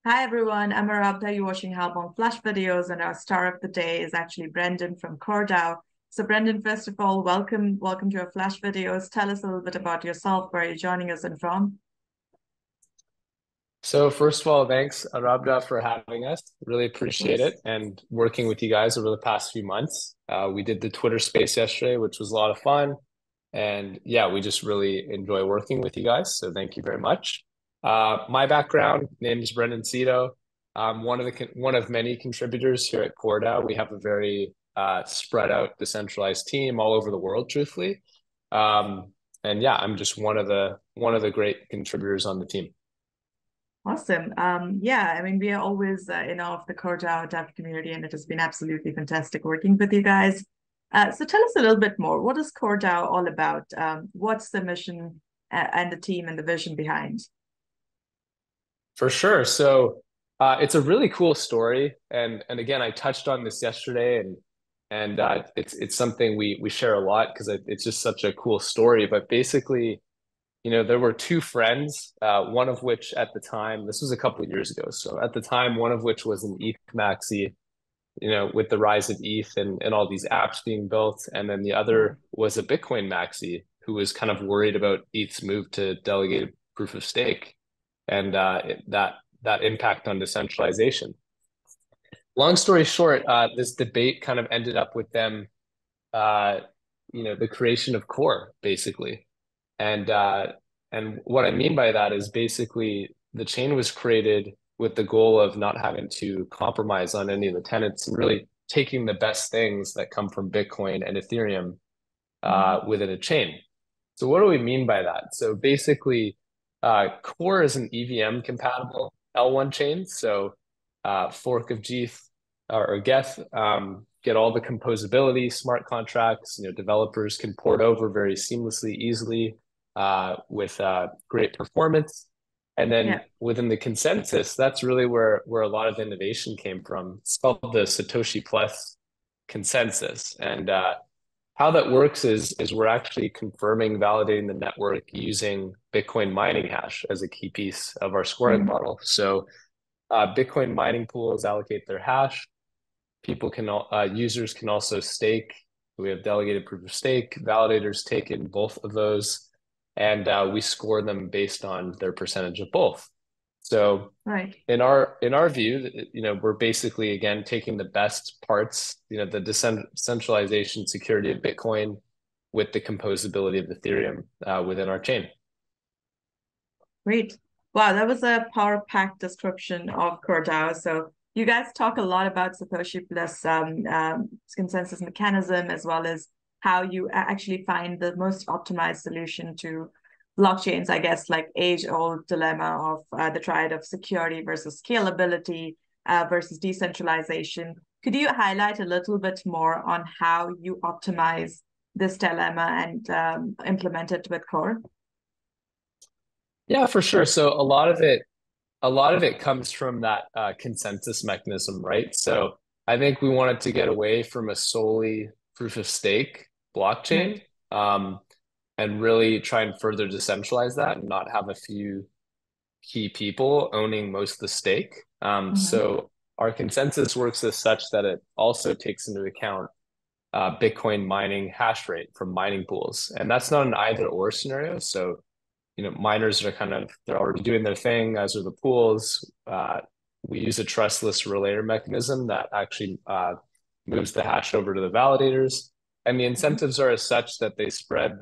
Hi everyone, I'm Arabdha. You're watching Halborn Flash videos, and our star of the day is actually Brendon from Core DAO. So Brendon, first of all, welcome to our Flash videos. Tell us a little bit about yourself, where you're joining us and from. So first of all, thanks Arabdha for having us. Really Of appreciate course. it and working with you guys over the past few months. We did the Twitter space yesterday, which was a lot of fun. And yeah, we just really enjoy working with you guys. So thank you very much. My background, name is Brendon Sedo. I'm one of many contributors here at Core DAO. We have a very spread out, decentralized team all over the world, truthfully. And yeah, I'm just one of the great contributors on the team. Awesome. Yeah, I mean, we are always in awe of the Core DAO dev community, and it has been absolutely fantastic working with you guys. So tell us a little bit more. What is Core DAO all about? What's the mission and the team and the vision behind? For sure. So it's a really cool story, and again, I touched on this yesterday, and it's something we share a lot because it's just such a cool story. But basically, there were two friends, one of which at the time, this was a couple of years ago. So at the time, one of which was an ETH maxi, with the rise of ETH and all these apps being built, and then the Yeah. other was a Bitcoin maxi who was kind of worried about ETH's move to delegated proof of stake and that impact on decentralization. Long story short, this debate kind of ended up with them, uh, the creation of Core, basically. And and what I mean by that is basically the chain was created with the goal of not having to compromise on any of the tenets and really taking the best things that come from Bitcoin and Ethereum Mhm. within a chain. So what do we mean by that? So basically, Core is an EVM compatible L1 chain. So fork of Geth or Geth, get all the composability, smart contracts. Developers can port over very seamlessly, easily, with great performance. And then Yeah. within the consensus, that's really where a lot of innovation came from. It's called the Satoshi Plus Consensus, and how that works is we're actually confirming, validating the network using Bitcoin mining hash as a key piece of our scoring Mhm. model. So Bitcoin mining pools allocate their hash. Users can also stake. We have delegated proof of stake. Validators take in both of those, and we score them based on their percentage of both. So Right. in our view, we're basically again taking the best parts, the decentralization security of Bitcoin with the composability of Ethereum within our chain. Great. Wow, that was a power-packed description of Core DAO. So you guys talk a lot about Satoshi Plus consensus mechanism, as well as how you actually find the most optimized solution to blockchains, I guess, like age-old dilemma of the triad of security versus scalability versus decentralization. Could you highlight a little bit more on how you optimize this dilemma and implement it with Core? Yeah, for sure. So a lot of it comes from that consensus mechanism, right? So I think we wanted to get away from a solely proof of stake blockchain, Right. um, and really try and further decentralize that and not have a few key people owning most of the stake. Mm-hmm. So our consensus works as such that it also takes into account Bitcoin mining hash rate from mining pools, and that's not an either or scenario. So miners are they're already doing their thing, as are the pools. We use a trustless relayer mechanism that actually moves the hash over to the validators, and the Mm-hmm. incentives are as such that they spread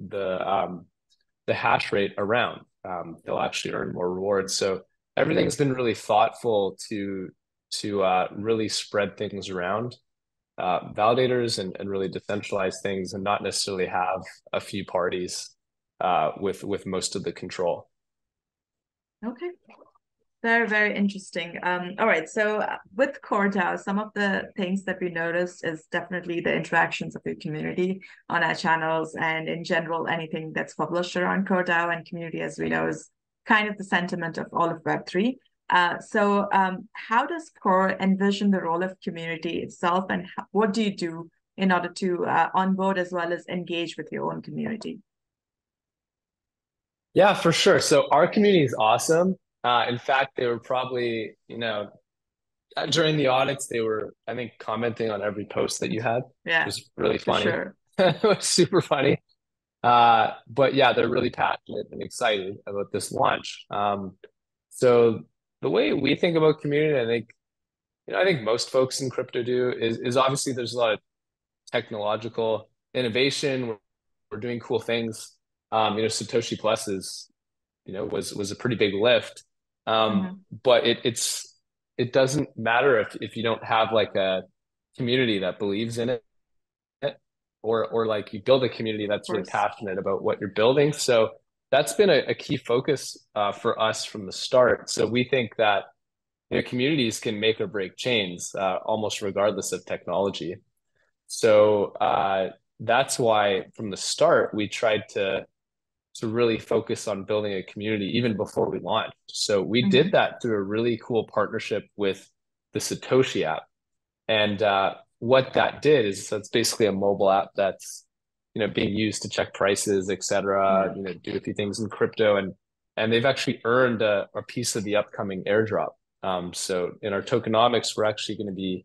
the hash rate around. They'll actually earn more rewards. So everything's been really thoughtful to really spread things around validators and really decentralize things and not necessarily have a few parties with most of the control. Okay. Very, very interesting. All right. So with Core DAO, some of the things that we noticed is definitely the interactions of the community on our channels, and in general, anything that's published around Core DAO and community, as we know, is kind of the sentiment of all of Web3. How does Core envision the role of community itself, and what do you do in order to onboard as well as engage with your own community? Yeah, for sure. So our community is awesome. In fact, they were probably, during the audits, they were, I think, commenting on every post that you had. It Yeah, was really for funny. sure. It was super funny. But yeah, they're really passionate and excited about this launch. So the way we think about community, I think most folks in crypto do is obviously there's a lot of technological innovation. We're doing cool things. Satoshi Plus was a pretty big lift. Hmm. But it doesn't matter if you don't have like a community that believes in it, or like you build a community Of that's really course. passionate about what you're building. So that's been a key focus for us from the start. So we think that communities can make or break chains almost regardless of technology. So that's why from the start we tried to really focus on building a community even before we launched. So we did Hmm. that through a really cool partnership with the Satoshi app. And what that did is that's basically a mobile app that's being used to check prices, et cetera, Yeah. do a few things in crypto, and they've actually earned a piece of the upcoming airdrop. So in our tokenomics, we're actually going to be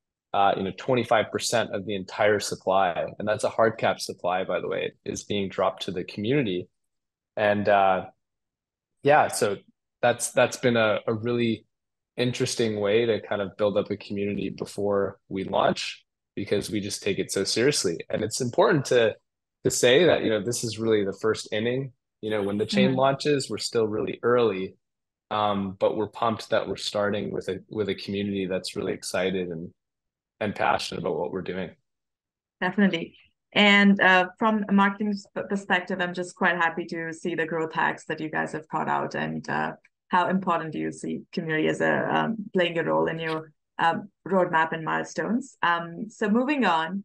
25% of the entire supply, and that's a hard cap supply, by the way, is being dropped to the community. And yeah, so that's been a really interesting way to kind of build up a community before we launch because we just take it so seriously. And it's important to say that, this is really the first inning. When the chain Hmm. launches, we're still really early. But we're pumped that we're starting with a community that's really excited and passionate about what we're doing. Definitely. And from a marketing perspective, I'm just quite happy to see the growth hacks that you guys have thought out, and how important do you see community as a playing a role in your roadmap and milestones. So moving on,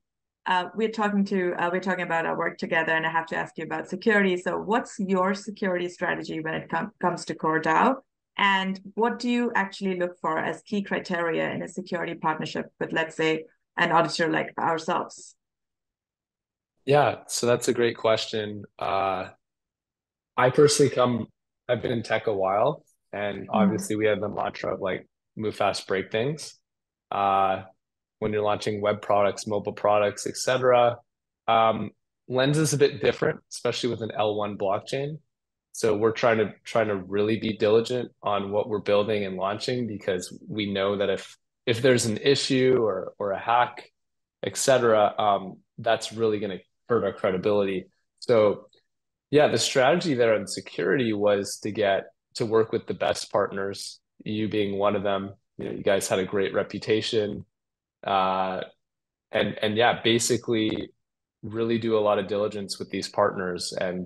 we're talking about our work together, and I have to ask you about security. So what's your security strategy when it comes to Core DAO? And what do you actually look for as key criteria in a security partnership with, let's say, an auditor like ourselves? Yeah, so that's a great question. I personally I've been in tech a while, and Mhm. obviously we have the mantra of like move fast, break things. Uh, when you're launching web products, mobile products, etc. Um, Lens is a bit different, especially with an L1 blockchain. So we're trying to really be diligent on what we're building and launching because we know that if there's an issue or a hack, etc., that's really going to hurt our credibility. So yeah, the strategy there on security was to work with the best partners, you being one of them. You guys had a great reputation. Uh, and yeah, basically really do a lot of diligence with these partners. And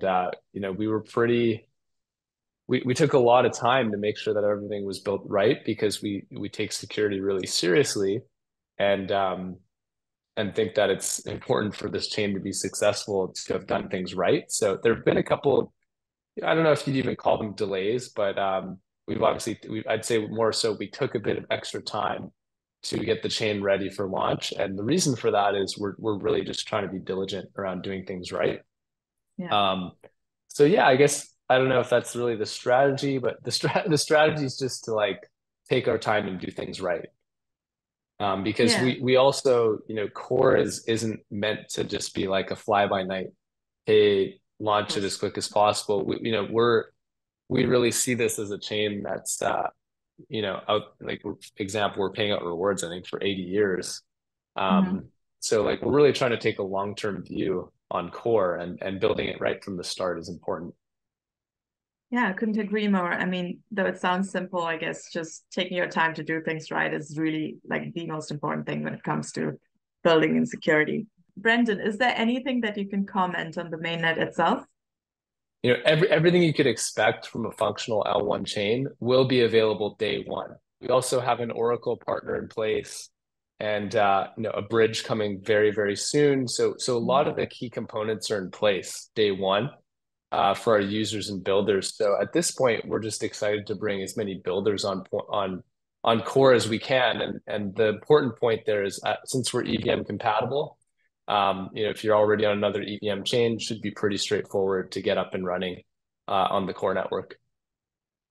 we took a lot of time to make sure that everything was built right because we take security really seriously and think that it's important for this chain to be successful to have done things right. So there have been a couple, I don't know if you'd even call them delays, but I'd say more so we took a bit of extra time to get the chain ready for launch. And the reason for that is we're really just trying to be diligent around doing things right. Yeah. Um, so yeah, I guess I don't know if that's really the strategy, but the strategy is just to like take our time and do things right. Because Yeah. we also, core isn't meant to just be like a fly by night, hey, Of launch it as course. quick as possible. We really see this as a chain that's out like example, we're paying out rewards, I think, for 80 years. Hmm. So like we're really trying to take a long-term view on core and building it right from the start is important. Yeah, I couldn't agree more. I mean, though it sounds simple, I guess just taking your time to do things right is really like the most important thing when it comes to building in security. Brendon, is there anything that you can comment on the mainnet itself? Everything you could expect from a functional L1 chain will be available day one. We also have an Oracle partner in place and a bridge coming very, very soon. So a lot of the key components are in place day one for our users and builders. So at this point, we're just excited to bring as many builders on core as we can. And the important point there is since we're EVM compatible, if you're already on another EVM chain, it should be pretty straightforward to get up and running on the core network.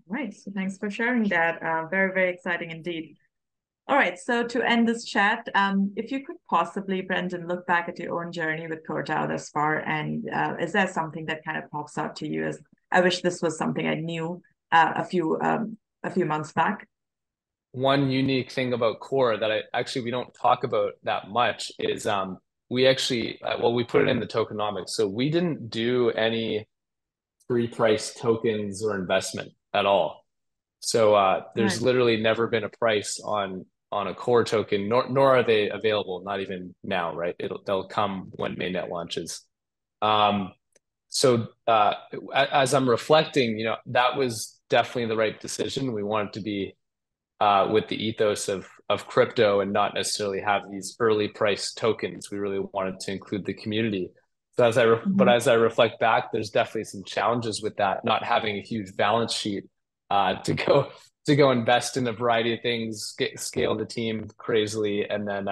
Right. So thanks for sharing that. Very, very exciting indeed. All right. So to end this chat, if you could possibly, Brendon, look back at your own journey with Core DAO thus far, and is there something that kind of pops out to you as I wish this was something I knew a few months back? One unique thing about Core that we don't talk about that much is we actually we put it in the tokenomics. So we didn't do any free price tokens or investment at all. So there's Right. literally never been a price on a Core token, nor are they available, not even now, right? They'll come when mainnet launches. Um, so as I'm reflecting, that was definitely the right decision. We wanted to be with the ethos of crypto and not necessarily have these early price tokens. We really wanted to include the community. So but as I reflect back, there's definitely some challenges with that, not having a huge balance sheet to go invest in a variety of things, scale the team crazily, and then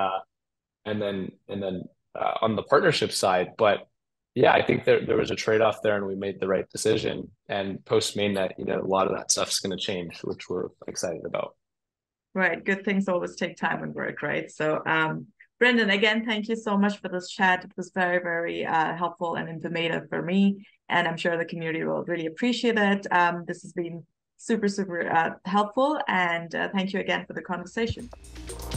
on the partnership side. But yeah, I think there was a trade-off there, and we made the right decision. And post mainnet, a lot of that stuff's going to change, which we're excited about. Right. Good things always take time and work, right? So, Brendon, again, thank you so much for this chat. It was very, very helpful and informative for me, and I'm sure the community will really appreciate it. This has been super, super helpful, and thank you again for the conversation.